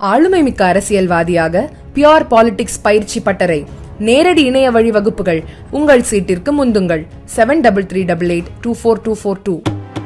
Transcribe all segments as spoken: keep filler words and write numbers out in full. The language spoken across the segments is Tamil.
ஆளுமைமிக்க அரசியல்வாதியாக பியோர் பாலிடிக்ஸ் பயிற்சி பட்டறை, நேரடி இணைய வழி வகுப்புகள். உங்கள் சீட்டிற்கு முந்துங்கள். Seven double three double eight two four two four two.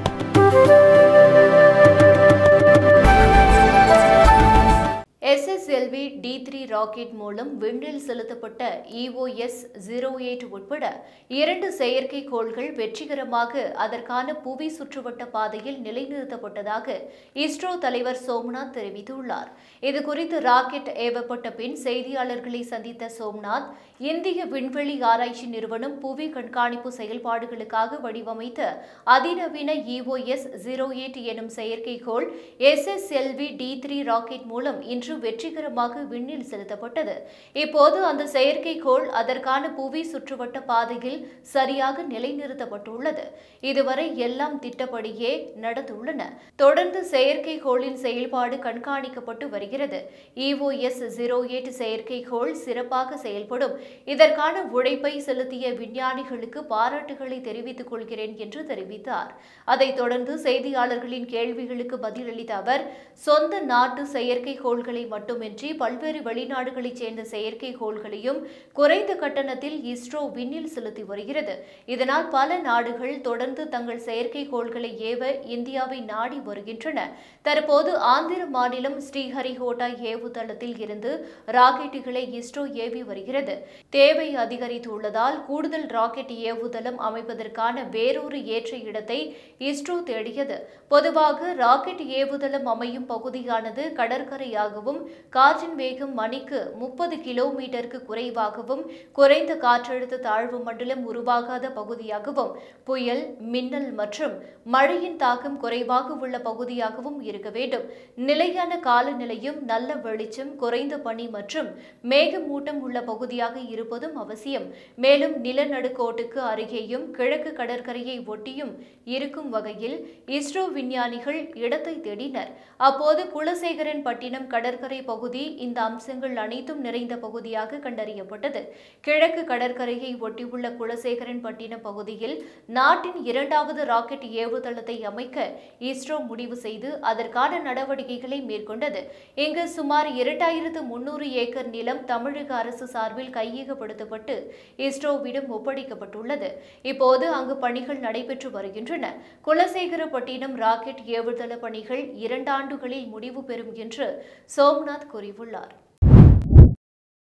S S L V D three rocket மூலம் விண்ணில் செலுத்தப்பட்ட E O S zero eight உட்பட இரண்டு செயற்கைக்கோள்கள் வெற்றிகரமாக அதற்கான புவி சுற்றுவட்ட பாதையில் நிலைநிறுத்தப்பட்டதாக இஸ்ரோ தலைவர் சோம்நாத் தெரிவித்துள்ளார். இதுகுறித்து ராக்கெட் ஏவப்பட்ட பின் செய்தியாளர்களை சந்தித்த சோம்நாத், இந்திய விண்வெளி ஆராய்ச்சி நிறுவனம் புவி கண்காணிப்பு செயல்பாடுகளுக்காக வடிவமைத்த அதிநவீன E O S zero eight எனும் செயற்கைக்கோள் S S L V D three rocket மூலம் இன்று வெற்றிகரமாக விண்ணில் செலுத்தப்பட்டது. இப்போது அந்த செயற்கைக்கோள் அதற்கான புவி சுற்றுவட்ட பாதையில் சரியாக நிலைநிறுத்தப்பட்டுள்ளது. இதுவரை எல்லாம் திட்டப்படியே நடந்துள்ளன. தொடர்ந்து செயற்கைக்கோளின் செயல்பாடு கண்காணிக்கப்பட்டு வருகிறது. E O S zero eight செயற்கைக்கோள் சிறப்பாக செயல்படும். இதற்கான உழைப்பை செலுத்திய விஞ்ஞானிகளுக்கு பாராட்டுகளை தெரிவித்துக் கொள்கிறேன் என்று தெரிவித்தார். அதைத் தொடர்ந்து செய்தியாளர்களின் கேள்விகளுக்கு பதிலளித்த அவர், சொந்த நாட்டு செயற்கைக்கோள்களை மட்டுமின்றி பல்வேறு வெளிநாடுகளைச் சேர்ந்த செயற்கைக்கோள்களையும் குறைந்த கட்டணத்தில் இஸ்ரோ விண்ணில் செலுத்தி வருகிறது. இதனால் பல நாடுகள் தொடர்ந்து தங்கள் செயற்கைக்கோள்களை ஏவ இந்தியாவை நாடி வருகின்றன. தற்போது ஆந்திர மாநிலம் ஸ்ரீஹரிகோட்டா ஏவுதளத்தில் இருந்து ராக்கெட்டுகளை இஸ்ரோ ஏவி வருகிறது. தேவை அதிகரித்துள்ளதால் கூடுதல் ராக்கெட் ஏவுதளம் அமைப்பதற்கான வேறொரு ஏற்ற இடத்தை இஸ்ரோ தேடியது. பொதுவாக ராக்கெட் ஏவுதளம் அமையும் பகுதியானது கடற்கரையாகவும் காற்றின் வேகம் மணிக்கு முப்பது கிலோமீட்டருக்கு குறைவாகவும் குறைந்த காற்றழுத்த தாழ்வு மண்டலம் உருவாகாத பகுதியாகவும் புயல், மின்னல் மற்றும் மழையின் தாக்கம் குறைவாக உள்ள பகுதியாகவும் இருக்க வேண்டும். நிலையான காலநிலையும் நல்ல வெளிச்சம், குறைந்த பனி மற்றும் மேகமூட்டம் உள்ள பகுதியாக இருப்பதும் அவசியம். மேலும் நிலநடுக்கோட்டுக்கு அருகேயும் கிழக்கு கடற்கரையை ஒட்டியும் இருக்கும் வகையில் இஸ்ரோ விஞ்ஞானிகள் இடத்தை தேடினர். அப்போது குலசேகரன் பட்டினம் கடற்கரை பகுதி இந்த அம்சங்கள் அனைத்தும் நிறைந்த பகுதியாக கண்டறியப்பட்டது. கிழக்கு கடற்கரையை ஒட்டியுள்ள குலசேகரன் பட்டினம் பகுதியில் நாட்டின் இரண்டாவது ராக்கெட் ஏவுதளத்தை அமைக்க இஸ்ரோ முடிவு செய்து அதற்கான நடவடிக்கைகளை மேற்கொண்டது. இங்கு சுமார் இரண்டாயிரத்து முன்னூறு ஏக்கர் நிலம் தமிழக அரசு சார்பில் கையகப்படுத்தப்பட்டு இஸ்ரோவிடம் ஒப்படைக்கப்பட்டுள்ளது. இப்போது அங்கு பணிகள் நடைபெற்று வருகின்றன. குலசேகரப்பட்டினம் ராக்கெட் ஏவுதள பணிகள் இரண்டாண்டுகளில் முடிவு பெறும் என்று சோம்நாத் கூறியுள்ளார்.